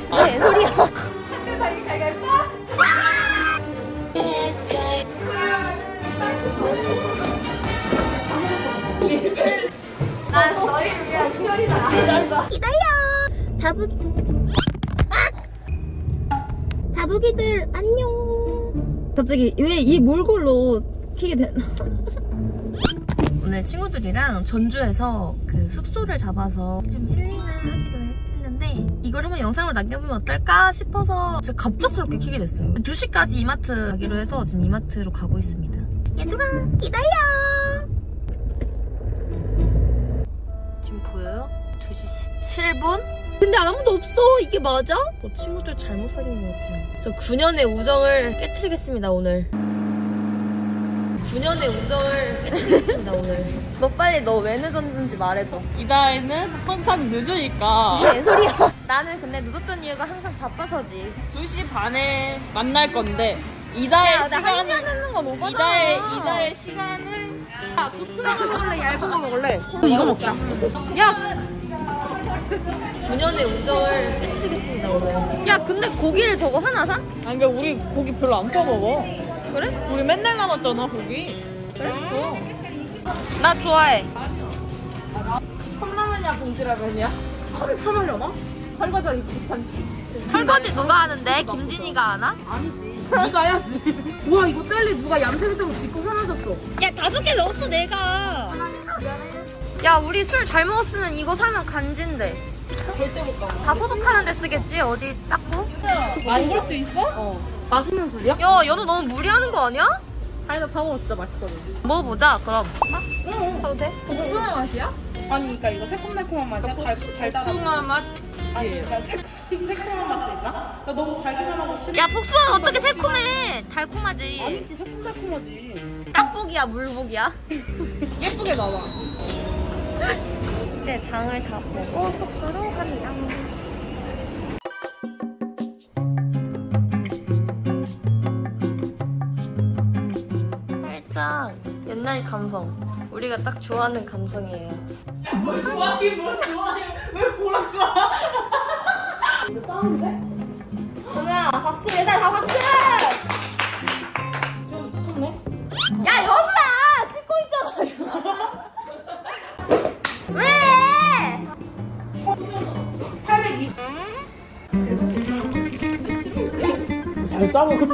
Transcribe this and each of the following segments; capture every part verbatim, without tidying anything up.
네, 소리야. 난 너희를 위한 치열이다. 기다려. 다부. 아! 다부기들 안녕. 갑자기 왜 이 몰골로 키게 됐나? 오늘 친구들이랑 전주에서 그 숙소를 잡아서 좀 힐링을 하기로 했는데 이걸 한번 영상으로 남겨보면 어떨까 싶어서 진짜 갑작스럽게 키게 됐어요. 두 시까지 이마트 가기로 해서 지금 이마트로 가고 있습니다. 얘들아 기다려. 지금 보여요? 두 시 십칠 분? 근데 아무도 없어. 이게 맞아? 뭐 친구들 잘못 사귄 것 같아요. 저 구 년의 우정을 깨트리겠습니다 오늘. 구 년의 우정을 깨트리겠습니다 오늘. 너 빨리 너 왜 늦었는지 말해줘. 이다혜는 항상 늦으니까. 네, 소리야. 나는 근데 늦었던 이유가 항상 바빠서지. 두 시 반에 만날 건데 이다혜 시간을 하는 건 오바잖아. 이다혜 이다혜 시간을 야, 도트랑 먹을래? 얇은 거 먹을래? 이거 먹자. 야! 구 년의 우정을 깨트리겠습니다 오늘. 야 근데 고기를 저거 하나 사? 아니 그러니까 우리 고기 별로 안 퍼먹어. 그래? 우리 맨날 남았잖아 고기. 그래? 어. 나 좋아해. 컵라면이야 봉지라면이야? 컵이 펴면려나? 설거지 귀찮지. 설거지 누가 하는데? 김진이가 하나? 아니지. 네가 해야지. 우와 이거 젤리 누가 얌생처럼 짓고 해놔줬어. 야 다섯 개 넣었어 내가. 야 우리 술 잘 먹었으면 이거 사면 간진데. 절대 못 가. 다 소독하는 데 쓰겠지? 어디 닦고? 먹을 수 있어? 어. 맛있는 술이야? 야 얘도 너무 무리하는 거 아니야? 사이다 타먹으면 진짜 맛있거든. 먹어보자 그럼. 응. 사도 돼? 복숭아 맛이야? 아니 그러니까 이거 새콤달콤한 맛이야? 달, 달달한 복숭아 맛? 아니 그러니까 새콤, 새콤한 맛도 있나? 나 너무 달달하고 싫어. 야 복숭아 어떻게 새콤해? 달콤하지. 아니지 새콤달콤하지. 딱복이야 물복이야? 예쁘게 나와. 이제 장을 다 보고 숙소로 갑니다. 살짝 옛날 감성. 우리가 딱 좋아하는 감성이에요. 뭘 좋아하긴 뭘 좋아해. 왜 보라까? 이거 싸우는데? 정우야 박수 얘들아 다 박수! 지금 미쳤네? 야 여보야! 찍고 있잖아 지금. 왜? 팔백이십. 잘 짜먹어.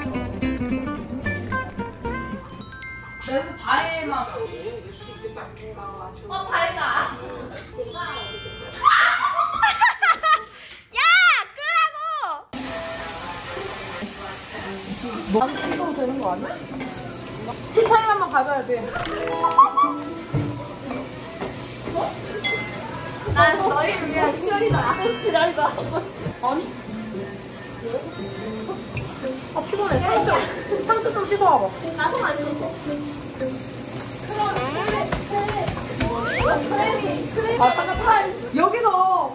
여기서 다혜만. 어 다행이다. 야 끄라고! 너 찍어도 되는 거 아니야? 티타임 한번 가져야 돼. 난 너희를 위한 치열이다. 지랄이다. 아니? 아 피곤해. 상추. 상추 좀 씻어와봐. 나도 맛있었어. 아 따뜻한. 여기서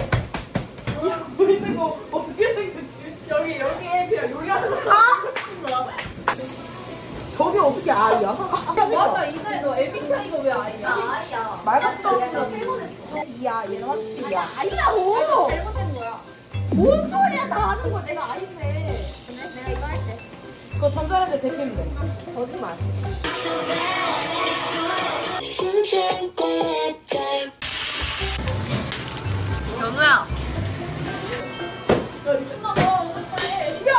보이는 거 어떻게 생겼지? 여기 여기에 그냥 요리하는 거 하고 싶은 거야. 저게 어떻게 아이야? 맞아 이제 너 엠비티아이가 왜 아이야? 아이야. 말 같은 거 내가 잘못했어. 이야 얘는 확실히 이야. 아니라고. 잘못된 거야. 뭔 소리야 다 아는 걸 내가 아닌데. 근데 내가 이거 할 때. 그거 전자레인지 데피면 돼. 거짓말. 연우야. 야 미쳤나 봐. 오늘까지. 야!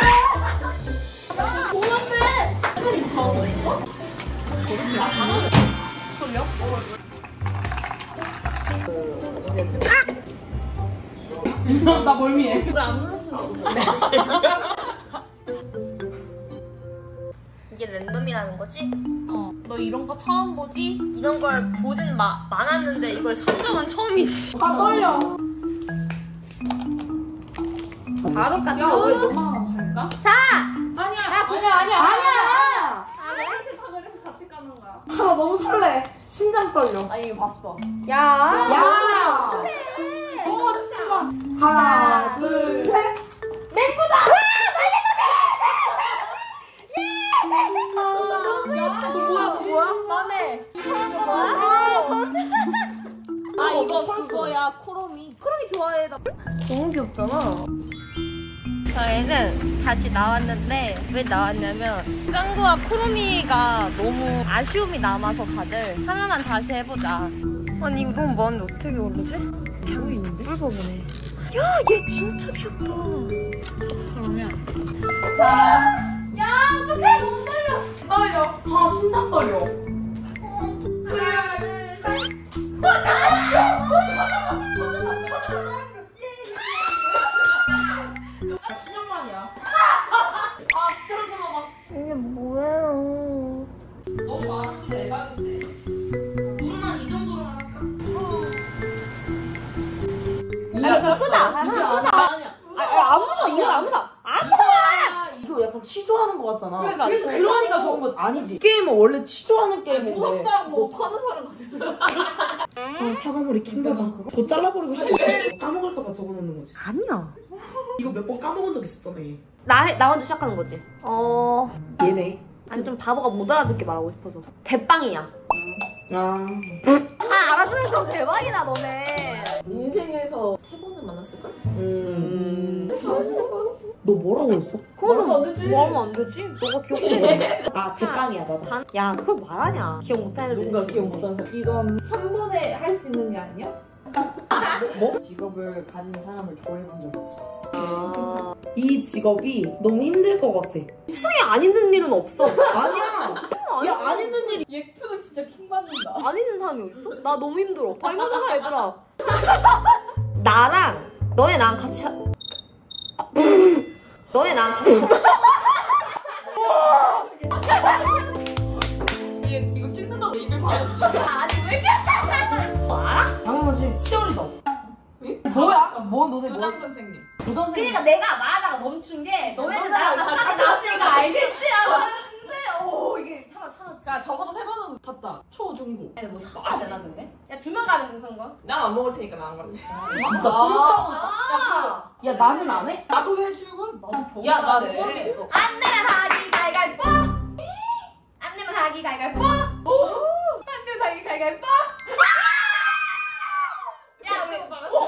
야! 고맙네. 뭐 있어? 소리야? 나 멀미해. 우리 안 눌렀으면 좋겠네. 이게 랜덤이라는 거지? 어, 너 이런 거 처음 보지? 이런 걸 보진 마, 많았는데 이걸 선정은 처음이지. 아 떨려. 바로 같이 왜 너만 살까? 사! 아니야. 아니야 아니야 아니야. 아, 내가 사거리면 같이 가는 거야. 아 너무 설레. 심장 떨려. 아 이거 봤어. 야! 야! 어 진짜. 하나 둘 셋. 내 거다. 너무 예뻐. 뭐야 뭐야? 나네. 아, 아, 이거 그거야, 쿠로미. 크롬이 좋아해. 나 너무 귀엽잖아. 저희는 다시 나왔는데 왜 나왔냐면 짱구와 쿠루미가 너무 아쉬움이 남아서 다들 하나만 다시 해보자. 아니 이거 너무 많은데 어떻게 고르지? 겨우 있는데? 꿀버거네. 야, 얘 진짜 귀엽다. 그러면 자, 야, 어떡해, 너무 떨려. 떨려. 아 심장 떨려. 하나, 둘, 셋. 신형만이야. 아 스트레스 받아. 이게 뭐예요? 너무 많아도 대박인데. 우리는 이 정도로만 할까? 야, 이거 끄다. 아, 하나 끄다. 아니야. 아, 안 묻어. 이거 안 묻어. 안 묻어. 이거 약간 취조하는 거 같잖아. 그러니까 그래서 그래서 그러니까 좋은 거지. 아니지. 게임은 원래 취조하는 게임인데. 무섭다고 뭐 파는 사람 같아. 아, 사과머리 킹받아. 그거 잘라버리고 싶어. 까먹을까봐 적어놓는 거지. 아니야. 이거 몇 번 까먹은 적 있었잖아, 얘. 나, 나 먼저 시작하는 거지. 어. 얘네. 아니, 좀 바보가 못 알아듣게 말하고 싶어서. 대빵이야. 아. 아, 알아들어서 대박이다, 너네. 인생에서 세 번을 만났을걸? 음. 너 뭐라고 했어? 그거는 안 되지. 뭐 하면 안 되지? 너가 기억해. 아, 대빵이야, 맞아. 단- 야, 그걸 말하냐. 기억 못하는 애들. 누가 기억 못하는 사람. 이건 한 번에 할 수 있는 게 아니야? 뭐? 직업을 가진 사람을 좋아해본 적 없어. 아. 이 직업이 너무 힘들 것 같아. 세상에 안 있는 일은 없어. 아니야! 야, 안 있는 일이. 얘 표정 진짜 킹받는다. 안 있는 사람이 어딨어? 나 너무 힘들어. 다 힘들잖아, 얘들아. 나랑, 너네 나랑 같이 하... 너네 나랑 같이 얘 이거 찍는다고 입을 바르지. 아니, 왜 이렇게 너 알아? 당연하지. 치어리더. 뭐야? 뭐, 너네 뭐? 부장 선생님. 부담생. 그러니까 내가 말하다가 멈춘 게 너네는 나랑 같이 나왔으니까 알겠지? 하는데 오 이게 참아 참아 야 적어도 세 번은 봤다. 초, 중, 고. 아니 뭐 섞어야 되나 근데? 야 두 명 가는 그 선거? 난 안 먹을 테니까 나 안 갈래. 진짜 아, 야, 나는 안 해? 나도 해주고. 나도 야, 나 수업 있어. 안 내면 하기 갈갈뽀 안 내면 하기 갈갈뽀 안 내면 하기 갈갈뽀 야 우리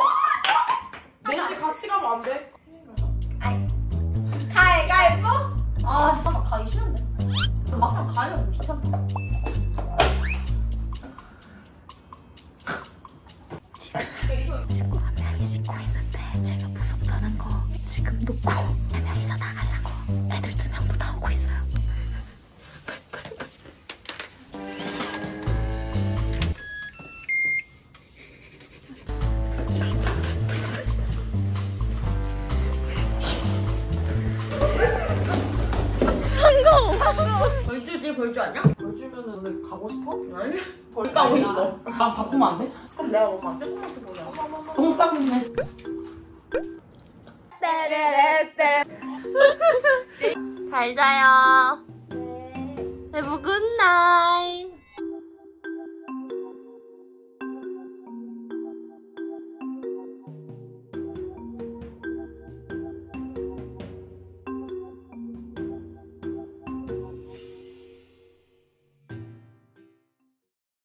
넷이 같이 가면 안 돼? 갈갈뽀 아 잠깐만 가기 싫은데 막상 가려면 귀찮다 친구 한 명이 씻고 있는데 제가 무섭다는 거 지금 놓고 한 명이서 나가려고 애들 두 명도 나오고 있어요. 성공! 벌주지 벌주 아니야? 벌주면은 오늘 가고 싶어? 아니. 벌 까고 있어. 나 바꾸면 안 돼? 그럼 내가 너무 쬐끄맣게 보여. 너무 싸고 있네. 잘 자요. Have a good night.